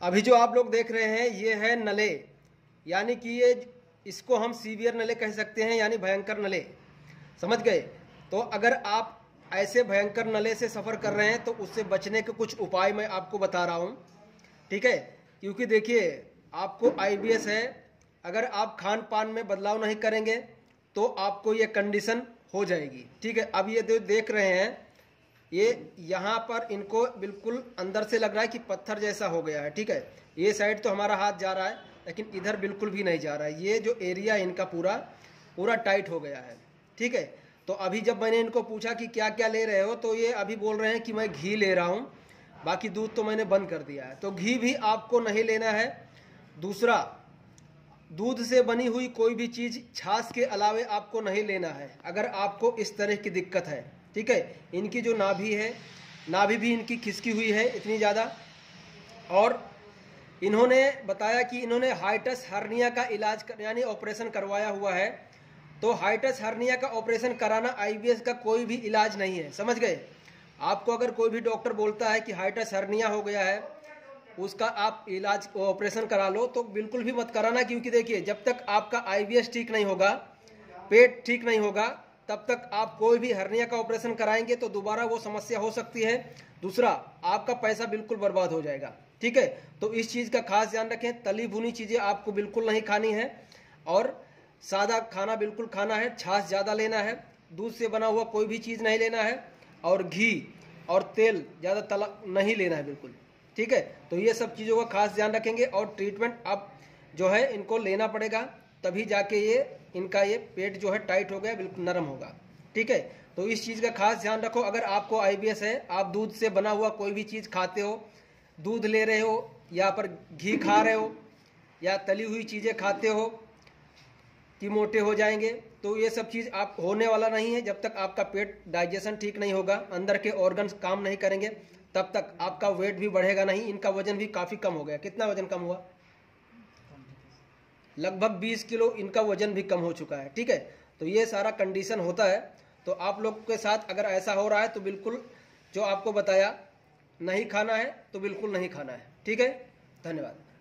अभी जो आप लोग देख रहे हैं ये है नले, यानी कि ये इसको हम सीवियर नले कह सकते हैं, यानी भयंकर नले, समझ गए। तो अगर आप ऐसे भयंकर नले से सफ़र कर रहे हैं तो उससे बचने के कुछ उपाय मैं आपको बता रहा हूँ, ठीक है। क्योंकि देखिए आपको IBS है, अगर आप खान पान में बदलाव नहीं करेंगे तो आपको ये कंडीशन हो जाएगी, ठीक है। अब ये देख रहे हैं ये यहाँ पर इनको बिल्कुल अंदर से लग रहा है कि पत्थर जैसा हो गया है, ठीक है। ये साइड तो हमारा हाथ जा रहा है लेकिन इधर बिल्कुल भी नहीं जा रहा है, ये जो एरिया इनका पूरा पूरा टाइट हो गया है, ठीक है। तो अभी जब मैंने इनको पूछा कि क्या क्या ले रहे हो तो ये अभी बोल रहे हैं कि मैं घी ले रहा हूँ, बाकी दूध तो मैंने बंद कर दिया है। तो घी भी आपको नहीं लेना है। दूसरा, दूध से बनी हुई कोई भी चीज़ छाछ के अलावे आपको नहीं लेना है अगर आपको इस तरह की दिक्कत है, ठीक है। इनकी जो नाभि है, नाभि भी इनकी खिसकी हुई है इतनी ज़्यादा, और इन्होंने बताया कि इन्होंने हाइटस हर्निया का इलाज यानी ऑपरेशन करवाया हुआ है। तो हाइटस हर्निया का ऑपरेशन कराना IBS का कोई भी इलाज नहीं है, समझ गए। आपको अगर कोई भी डॉक्टर बोलता है कि हाइटस हर्निया हो गया है, उसका आप इलाज ऑपरेशन करा लो, तो बिल्कुल भी मत कराना। क्योंकि देखिए जब तक आपका IBS ठीक नहीं होगा, पेट ठीक नहीं होगा, तब तक आप कोई भी हर्निया का ऑपरेशन कराएंगे तो दोबारा वो समस्या हो सकती है। दूसरा, आपका पैसा बिल्कुल बर्बाद हो जाएगा, ठीक है। तो इस चीज़ का खास ध्यान रखें। तली भुनी चीज़ें आपको बिल्कुल नहीं खानी है और सादा खाना बिल्कुल खाना है। छाछ ज़्यादा लेना है, दूध से बना हुआ कोई भी चीज़ नहीं लेना है, और घी और तेल ज़्यादा तला नहीं लेना है बिल्कुल, ठीक है। तो ये सब चीज़ों का खास ध्यान रखेंगे और ट्रीटमेंट अब जो है इनको लेना पड़ेगा, तभी जाके ये इनका ये पेट जो है टाइट हो गया, बिल्कुल नरम होगा, ठीक है। तो इस चीज़ का खास ध्यान रखो। अगर आपको IBS है, आप दूध से बना हुआ कोई भी चीज़ खाते हो, दूध ले रहे हो या पर घी खा रहे हो या तली हुई चीज़ें खाते हो कि मोटे हो जाएंगे, तो ये सब चीज़ आप होने वाला नहीं है। जब तक आपका पेट डाइजेशन ठीक नहीं होगा, अंदर के ऑर्गन्स काम नहीं करेंगे, तब तक आपका वेट भी बढ़ेगा नहीं। इनका वजन भी काफ़ी कम हो गया। कितना वजन कम हुआ? लगभग 20 किलो इनका वजन भी कम हो चुका है, ठीक है। तो ये सारा कंडीशन होता है। तो आप लोग के साथ अगर ऐसा हो रहा है तो बिल्कुल जो आपको बताया नहीं खाना है तो बिल्कुल नहीं खाना है, ठीक है। धन्यवाद।